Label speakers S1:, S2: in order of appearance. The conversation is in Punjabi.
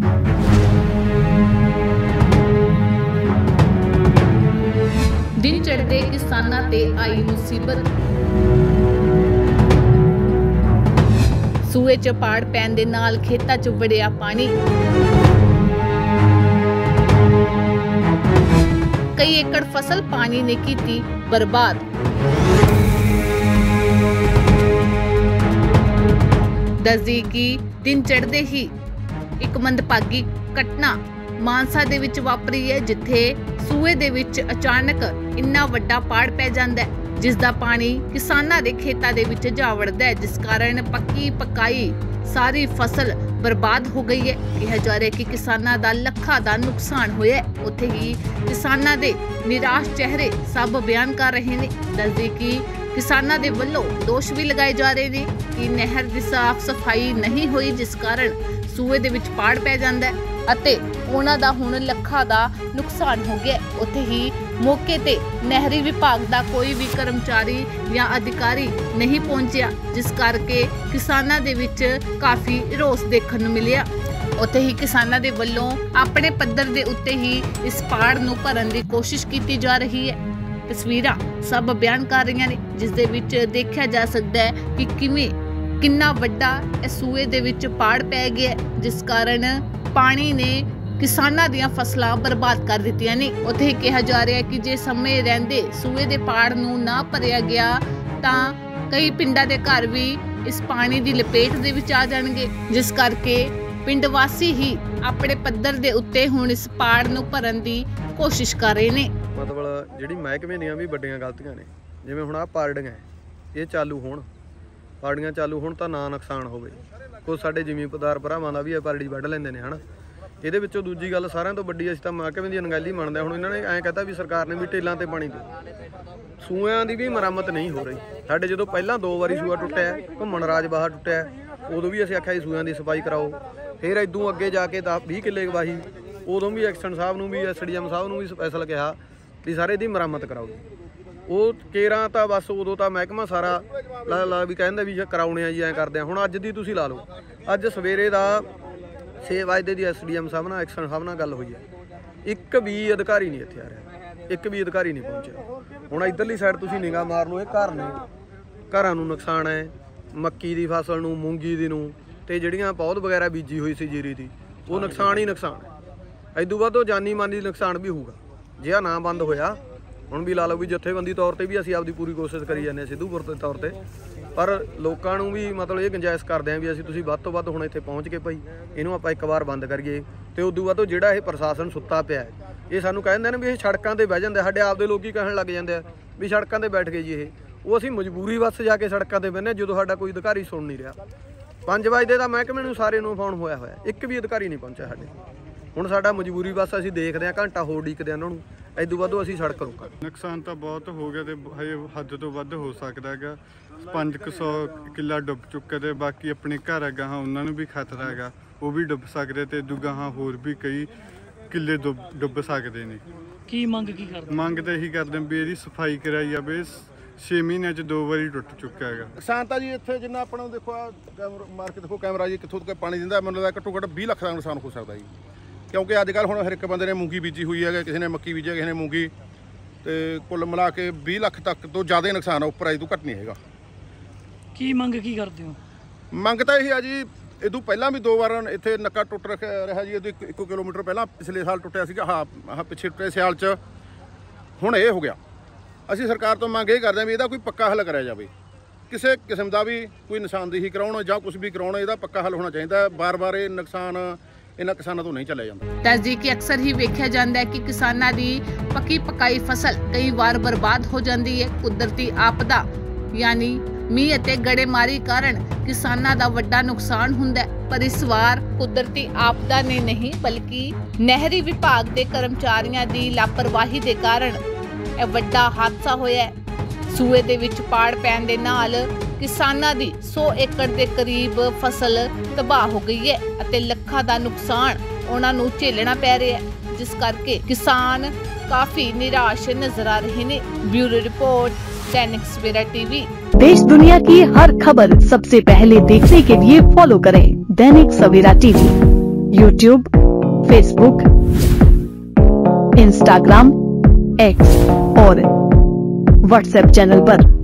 S1: दिन चढ़ते किसानां ते आई मुसीबत। सूए च पाड़ पैण दे नाल खेतां च वड़िया पानी। कई एकड़ फसल पानी ने कीती बर्बाद। दसदी कि दिन चढ़ते ही एक मंदभागी घटना मानसा दे विच वापरी है, जिथे सूए दे विच अचानक इन्ना वड्डा पाड़ पै जांदा है जिसदा पानी किसानां दे खेतां दे विच जा वड़दा है, जिस कारण पक्की पकाई सारी फसल बर्बाद हो गई है। कहा जा रहा है कि किसानां दा लखां दा नुकसान होया है। उत्थे ही किसानां दे निराश चेहरे सब बयान कर रहे ने। दसदी कि किसानां दे वल्लों दोष भी लगाए जा रहे ने कि नहर दी साफ सफाई नहीं हुई, जिस कारण सूए दे विच पाड़ पै जांदा है ਅਤੇ ਉਹਨਾਂ ਦਾ ਹੁਣ ਲੱਖਾਂ ਦਾ ਨੁਕਸਾਨ ਹੋ ਗਿਆ। ਉੱਥੇ ਹੀ ਮੌਕੇ ਤੇ ਨਹਿਰੀ ਵਿਭਾਗ ਦਾ ਕੋਈ ਵੀ ਕਰਮਚਾਰੀ ਜਾਂ ਅਧਿਕਾਰੀ ਨਹੀਂ ਪਹੁੰਚਿਆ, ਜਿਸ ਕਰਕੇ ਕਿਸਾਨਾਂ ਦੇ ਵਿੱਚ ਕਾਫੀ ਰੋਸ ਦੇਖਣ ਨੂੰ ਮਿਲਿਆ। ਉੱਥੇ ਹੀ ਕਿਸਾਨਾਂ ਦੇ ਵੱਲੋਂ ਆਪਣੇ ਪੱਧਰ ਦੇ ਉੱਤੇ ਹੀ ਇਸ ਪਾੜ ਨੂੰ ਭਰਨ ਦੀ ਕੋਸ਼ਿਸ਼ ਕੀਤੀ ਜਾ ਰਹੀ ਹੈ। ਤਸਵੀਰਾਂ ਸਭ ਬਿਆਨ ਕਰ ਰਹੀਆਂ ਨੇ, ਜਿਸ ਦੇ ਵਿੱਚ ਦੇਖਿਆ ਜਾ ਸਕਦਾ ਹੈ ਕਿ ਕਿਵੇਂ ਕਿੰਨਾ ਵੱਡਾ ਇਹ ਸੂਏ ਦੇ ਵਿੱਚ ਪਾੜ ਪੈ ਗਿਆ, ਜਿਸ ਕਾਰਨ ਪਾਣੀ ਨੇ ਕਿਸਾਨਾਂ ਦੀਆਂ ਫਸਲਾਂ ਬਰਬਾਦ ਕਰ ਦਿੱਤੀਆਂ ਨੇ। ਉੱਥੇ ਕਿਹਾ ਜਾ ਰਿਹਾ ਹੈ ਕਿ ਜੇ ਸਮੇਂ ਰਹਿੰਦੇ ਸੂਏ ਦੇ ਪਾੜ ਨੂੰ ਨਾ ਭਰਿਆ ਗਿਆ ਤਾਂ ਕਈ ਪਿੰਡਾਂ ਦੇ ਘਰ ਵੀ ਇਸ ਪਾਣੀ ਦੀ ਲਪੇਟ ਦੇ ਵਿੱਚ ਆ ਜਾਣਗੇ, ਜਿਸ ਕਰਕੇ ਪਿੰਡ ਵਾਸੀ ਹੀ ਆਪਣੇ ਪੱਧਰ ਦੇ ਉੱਤੇ ਹੁਣ ਇਸ ਪਾੜ ਨੂੰ ਭਰਨ ਦੀ ਕੋਸ਼ਿਸ਼ ਕਰ ਰਹੇ ਨੇ।
S2: ਮਤਲਬ ਜਿਹੜੀ ਮਹਿਕਮੇ ਦੀਆਂ ਵੀ ਵੱਡੀਆਂ ਗਲਤੀਆਂ ਨੇ, ਜਿਵੇਂ ਹੁਣ ਆ ਪਾੜੀਆਂ ਇਹ ਚਾਲੂ ਹੋਣ, ਪਾੜੀਆਂ ਚਾਲੂ ਹੋਣ ਤਾਂ ਨਾ ਨੁਕਸਾਨ ਹੋਵੇ। ਕੁਝ ਸਾਡੇ ਜ਼ਿਮੀਂਦਾਰ ਭਰਾਵਾਂ ਦਾ ਵੀ ਇਹ ਪਾੜੀ ਵੱਢ ਲੈਂਦੇ ਨੇ ਹਨਾ। ਇਹਦੇ ਵਿੱਚੋਂ ਦੂਜੀ ਗੱਲ ਸਾਰਿਆਂ ਤੋਂ ਵੱਡੀ, ਅਸੀਂ ਤਾਂ ਮਹਿਕਮੇ ਦੀ ਅਣਗਹਿਲੀ ਮੰਨਦੇ। ਹੁਣ ਇਹਨਾਂ ਨੇ ਐਂ ਕਹਤਾ ਵੀ ਸਰਕਾਰ ਨੇ ਵੀ ਟੇਲਾਂ ਤੇ ਪਾਣੀ ਦਿਓ, ਸੂਇਆਂ ਦੀ ਵੀ ਮੁਰੰਮਤ ਨਹੀਂ ਹੋ ਰਹੀ। ਸਾਡੇ ਜਦੋਂ ਪਹਿਲਾਂ 2 ਵਾਰੀ ਸੂਆ ਟੁੱਟਿਆ, ਘੁੰਮਣ ਰਾਜ ਬਾਹਰ ਟੁੱਟਿਆ, ਉਦੋਂ ਵੀ ਅਸੀਂ ਆਖਿਆ ਸੀ ਸੂਇਆਂ ਦੀ ਸਫਾਈ ਕਰਾਓ। ਫਿਰ ਇਦੋਂ ਅੱਗੇ ਜਾ ਕੇ 10-20 ਕਿੱਲੇ ਵਾਹੀ, ਉਦੋਂ ਵੀ ਐਕਸ਼ਨ ਸਾਹਿਬ ਨੂੰ ਵੀ SDM ਸਾਹਿਬ ਨੂੰ ਵੀ ਸਪੈਸ਼ਲ ਕਿਹਾ ਵੀ ਸਾਰੇ ਦੀ ਮੁਰੰਮਤ ਕਰਾਓ। ਉਹ ਕੇਰਾਂ ਤਾਂ ਬਸ ਉਦੋਂ ਤਾਂ ਮਹਿਕਮਾ ਸਾਰਾ ਲਾ ਵੀ ਕਹਿੰਦਾ ਵੀ ਕਰਾਉਣੇ ਆ ਜੀ, ਐਂ ਕਰਦੇ ਆ। ਹੁਣ ਅੱਜ ਦੀ ਤੁਸੀਂ ਲਾ ਲਓ, ਅੱਜ ਸਵੇਰੇ ਦਾ 6 ਵਜੇ ਦੀ SDM ਸਾਹਿਬ ਨਾਲ ਐਕਸ਼ਨ ਸਾਹਿਬ ਨਾਲ ਗੱਲ ਹੋਈ ਹੈ, ਇੱਕ ਵੀ ਅਧਿਕਾਰੀ ਨਹੀਂ ਇੱਥੇ ਆ ਰਿਹਾ, ਇੱਕ ਵੀ ਅਧਿਕਾਰੀ ਨਹੀਂ ਪਹੁੰਚਿਆ। ਹੁਣ ਇੱਧਰਲੀ ਸਾਈਡ ਤੁਸੀਂ ਨਿਗਾਹ ਮਾਰ ਲਓ, ਇਹ ਘਰ ਨੇ, ਘਰਾਂ ਨੂੰ ਨੁਕਸਾਨ ਹੈ, ਮੱਕੀ ਦੀ ਫਸਲ ਨੂੰ, ਮੂੰਗੀ ਦੀ ਨੂੰ, ਤੇ ਜਿਹੜੀਆਂ ਪੌਦ ਵਗੈਰਾ ਬੀਜੀ ਹੋਈ ਸੀ ਜੀਰੀ ਦੀ, ਉਹ ਨੁਕਸਾਨ ਹੀ ਨੁਕਸਾਨ ਹੈ। ਇਦੋਂ ਬਾਅਦ ਉਹ ਜਾਨੀ ਮਾਨੀ ਨੁਕਸਾਨ ਵੀ ਹੋਊਗਾ ਜੇ ਆ ਨਾ ਬੰਦ ਹੋਇਆ। ਹੁਣ ਵੀ ਲਾ ਲਓ ਵੀ ਜਥੇਬੰਦੀ ਤੌਰ ਤੇ ਵੀ ਅਸੀਂ ਆਪਦੀ ਪੂਰੀ ਕੋਸ਼ਿਸ਼ ਕਰੀ ਜਾਂਦੇ ਹਾਂ ਸਿੱਧੂਪੁਰ ਦੇ ਤੌਰ ਤੇ, ਪਰ ਲੋਕਾਂ ਨੂੰ ਵੀ ਮਤਲਬ ਇਹ ਗੁੰਜਾਇਸ਼ ਕਰਦੇ ਹਾਂ ਵੀ ਅਸੀਂ ਤੁਸੀਂ ਵੱਧ ਤੋਂ ਵੱਧ ਹੁਣ ਇੱਥੇ ਪਹੁੰਚ ਕੇ ਭਾਈ ਇਹਨੂੰ ਆਪਾਂ ਇੱਕ ਵਾਰ ਬੰਦ ਕਰੀਏ। ਤੇ ਉਦੋਂ ਬਾਅਦ ਜਿਹੜਾ ਇਹ ਪ੍ਰਸ਼ਾਸਨ ਸੁੱਤਾ ਪਿਆ ਇਹ ਸਾਨੂੰ ਕਹਿੰਦੇ ਨੇ ਵੀ ਇਹ ਸੜਕਾਂ ਤੇ ਬਹਿ ਜਾਂਦੇ, ਸਾਡੇ ਆਪਦੇ ਲੋਕੀ ਕਹਿਣ ਲੱਗ ਜਾਂਦੇ ਆ ਵੀ ਸੜਕਾਂ ਤੇ ਬੈਠ ਗਏ ਜੀ। ਉਹ ਅਸੀਂ ਮਜਬੂਰੀ ਬਸ ਜਾ ਕੇ ਸੜਕਾਂ ਤੇ ਬਹਿੰਦੇ ਜਦੋਂ ਸਾਡਾ ਕੋਈ ਅਧਿਕਾਰੀ ਸੁਣ ਨਹੀਂ ਰਿਹਾ। 5 ਵਜੇ ਦਾ ਮਹਿਕਮੇ ਨੂੰ ਸਾਰੇ ਨੂੰ ਫੋਨ ਹੋਇਆ, ਇੱਕ ਵੀ ਅਧਿਕਾਰੀ ਨਹੀਂ ਪਹੁੰਚਿਆ ਸਾਡੇ। ਹੁਣ ਸਾਡਾ ਮਜਬੂਰੀ ਬਸ ਅਸੀਂ ਦੇਖਦੇ ਹਾਂ, ਘੰਟਾ ਹੋਰ ਉਡੀਕਦੇ ਹਾਂ ਉਹਨਾਂ ਨੂੰ, ਇਦੋਂ ਵੱਧ ਅਸੀਂ ਸੜਕ ਰੋਕਾਂਗੇ।
S3: ਨੁਕਸਾਨ ਤਾਂ ਬਹੁਤ ਹੋ ਗਿਆ ਤੇ ਹਜੇ ਹੱਦ ਤੋਂ ਵੱਧ ਹੋ ਸਕਦਾ ਹੈਗਾ। 500 ਕਿੱਲਾ ਡੁੱਬ ਚੁੱਕਾ ਤੇ ਬਾਕੀ ਆਪਣੇ ਘਰ ਹੈਗਾ ਹਾਂ ਉਹਨਾਂ ਨੂੰ ਵੀ ਖਤਰਾ ਹੈਗਾ, ਉਹ ਵੀ ਡੁੱਬ ਸਕਦੇ ਤੇ ਦੂਗਾ ਹਾਂ ਹੋਰ ਵੀ ਕਈ ਕਿੱਲੇ ਡੁੱਬ ਸਕਦੇ ਨੇ।
S4: ਕੀ ਮੰਗ ਕੀ ਕਰਦੇ?
S3: ਮੰਗ ਤਾਂ ਇਹੀ ਕਰਦੇ ਵੀ ਇਹਦੀ ਸਫਾਈ ਕਰਾਈ ਜਾਵੇ। 6 ਮਹੀਨਿਆਂ 'ਚ 2 ਵਾਰੀ ਟੁੱਟ ਚੁੱਕਾ ਹੈਗਾ।
S5: ਨੁਕਸਾਨ ਤਾਂ ਜੀ ਇੱਥੇ ਜਿੰਨਾ ਆਪਾਂ ਨੂੰ ਦੇਖੋ ਮਾਰ ਕੇ ਦੇਖੋ ਕੈਮਰਾ ਜੀ ਕਿੱਥੋਂ ਤੱਕ ਪਾਣੀ ਦਿੰਦਾ, ਮੈਨੂੰ ਲੱਗਦਾ ਘੱਟੋ ਘੱਟ 20 ਲੱਖ ਦਾ ਨੁਕਸਾਨ ਹੋ ਸਕਦਾ ਜੀ। ਕਿਉਂਕਿ ਅੱਜ ਕੱਲ੍ਹ ਹੁਣ ਹਰ ਇੱਕ ਬੰਦੇ ਨੇ ਮੂੰਗੀ ਬੀਜੀ ਹੋਈ ਹੈ, ਕਿਸੇ ਨੇ ਮੱਕੀ ਬੀਜੀ, ਕਿਸੇ ਨੇ ਮੂੰਗੀ, ਤੇ ਕੁੱਲ ਮਿਲਾ ਕੇ 20 ਲੱਖ ਤੱਕ ਤੋਂ ਜ਼ਿਆਦਾ ਨੁਕਸਾਨ ਆ, ਉੱਪਰ ਅਜੇ ਤੋਂ ਘੱਟ ਨਹੀਂ ਹੈਗਾ।
S4: ਕੀ ਮੰਗ ਕੀ ਕਰਦੇ ਹੋ?
S5: ਮੰਗ ਤਾਂ ਇਹ ਆ ਜੀ, ਇਦੋਂ ਪਹਿਲਾਂ ਵੀ 2 ਵਾਰ ਇੱਥੇ ਨੱਕਾ ਟੁੱਟ ਰਿਹਾ ਜੀ। ਇਹਦੇ 1 ਕਿਲੋਮੀਟਰ ਪਹਿਲਾਂ ਪਿਛਲੇ ਸਾਲ ਟੁੱਟਿਆ ਸੀਗਾ, ਹਾਂ ਪਿੱਛੇ ਟੁੱਟੇ ਸਿਆਲ 'ਚ, ਹੁਣ ਇਹ ਹੋ ਗਿਆ। ਅਸੀਂ ਸਰਕਾਰ ਤੋਂ ਮੰਗ ਇਹ ਕਰਦੇ ਹਾਂ ਵੀ ਇਹਦਾ ਕੋਈ ਪੱਕਾ ਹੱਲ ਕਰਿਆ ਜਾਵੇ। ਕਿਸੇ ਕਿਸਮ ਦਾ ਵੀ ਕੋਈ ਨਿਸ਼ਾਨਦੇਹੀ ਕਰਾਉਣਾ ਜਾਂ ਕੁਝ ਵੀ ਕਰਾਉਣਾ, ਇਹਦਾ ਪੱਕਾ ਹੱਲ ਹੋਣਾ ਚਾਹੀਦਾ। ਬਾਰ-ਬਾਰ ਇਹ ਨੁਕਸਾਨ ਇਹਨਾਂ ਕਿਸਾਨਾਂ ਤੋਂ ਨਹੀਂ ਚੱਲਿਆ ਜਾਂਦਾ।
S1: ਦੱਸਦੀ ਕਿ ਅਕਸਰ ਹੀ ਵੇਖਿਆ ਜਾਂਦਾ ਹੈ ਕਿ ਕਿਸਾਨਾਂ ਦੀ ਪੱਕੀ ਪਕਾਈ ਫਸਲ ਕਈ ਵਾਰ ਬਰਬਾਦ ਹੋ ਜਾਂਦੀ ਹੈ। ਕੁਦਰਤੀ ਆਪਦਾ ਯਾਨੀ ਮੀਂਹ ਅਤੇ ਗੜੇਮਾਰੀ ਕਾਰਨ ਕਿਸਾਨਾਂ ਦਾ ਵੱਡਾ ਨੁਕਸਾਨ ਹੁੰਦਾ ਹੈ, ਪਰ ਇਸ ਵਾਰ ਕੁਦਰਤੀ ਆਪਦਾ ਨੇ ਨਹੀਂ ਬਲਕਿ ਨਹਿਰੀ ਵਿਭਾਗ ਦੇ ਕਰਮਚਾਰੀਆਂ ਦੀ ਲਾਪਰਵਾਹੀ ਦੇ ਕਾਰਨ ਇਹ ਵੱਡਾ ਹਾਦਸਾ ਹੋਇਆ ਹੈ। ਸੂਏ ਦੇ ਵਿੱਚ ਪਾੜ ਪੈਣ ਦੇ ਨਾਲ ਕਿਸਾਨਾਂ ਦੀ 100 ਏਕੜ ਦੇ ਕਰੀਬ ਫਸਲ ਤਬਾਹ ਹੋ ਗਈ ਹੈ ਅਤੇ ਲੱਖਾਂ ਦਾ ਨੁਕਸਾਨ ਉਹਨਾਂ ਨੂੰ ਝੇਲਣਾ ਪੈ ਰਿਹਾ ਹੈ, जिस करके किसान काफी निराश नजर आ रहे हैं। ब्यूरो रिपोर्ट, दैनिक सवेरा टीवी।
S6: देश दुनिया की हर खबर सबसे पहले देखने के लिए फॉलो करें Dainik Savera TV. YouTube, Facebook, Instagram, X और WhatsApp चैनल पर।